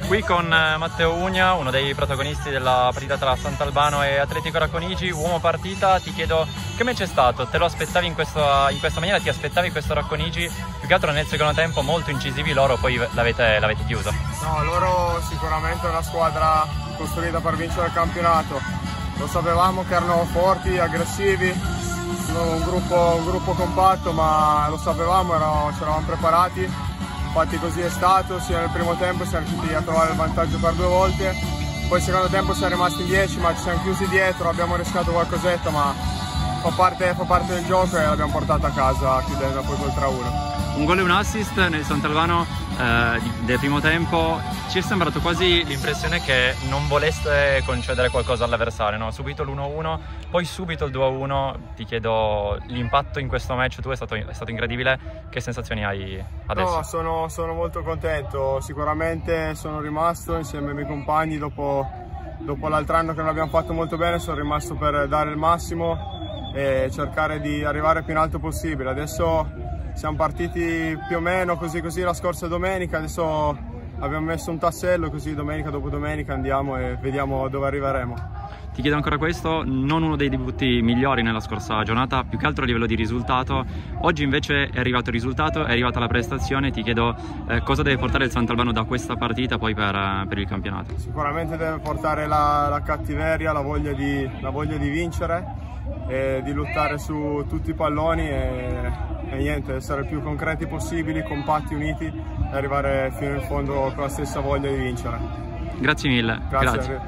Qui con Matteo Ugna, uno dei protagonisti della partita tra Sant'Albano e Atletico Racconigi, uomo partita. Ti chiedo che match è stato? Te lo aspettavi in questa maniera? Ti aspettavi questo Racconigi? Più che altro nel secondo tempo molto incisivi loro, poi l'avete chiuso. No, loro sicuramente è una squadra costruita per vincere il campionato. Lo sapevamo che erano forti, aggressivi, un gruppo compatto, ma lo sapevamo, ci eravamo preparati. Infatti così è stato, sia nel primo tempo siamo riusciti a trovare il vantaggio per 2 volte, poi nel secondo tempo siamo rimasti in 10, ma ci siamo chiusi dietro, abbiamo rischiato qualcosetta, ma fa parte del gioco e l'abbiamo portata a casa chiudendo poi col 3-1. Un gol e un assist nel Sant'Albano del primo tempo. Ci è sembrato quasi l'impressione che non voleste concedere qualcosa all'avversario, no? Subito l'1-1, poi subito il 2-1. Ti chiedo l'impatto in questo match, tu è stato incredibile, che sensazioni hai adesso? No, sono molto contento, sicuramente sono rimasto insieme ai miei compagni dopo l'altro anno che non abbiamo fatto molto bene, sono rimasto per dare il massimo e cercare di arrivare più in alto possibile. Adesso siamo partiti più o meno così la scorsa domenica, adesso abbiamo messo un tassello, così domenica dopo domenica andiamo e vediamo dove arriveremo. Ti chiedo ancora questo, non uno dei debutti migliori nella scorsa giornata, più che altro a livello di risultato. Oggi invece è arrivato il risultato, è arrivata la prestazione. Ti chiedo cosa deve portare il Sant'Albano da questa partita poi per il campionato. Sicuramente deve portare la cattiveria, la voglia di vincere e di lottare su tutti i palloni e niente, essere il più concreti possibili, compatti, uniti e arrivare fino in fondo con la stessa voglia di vincere. Grazie mille. Grazie.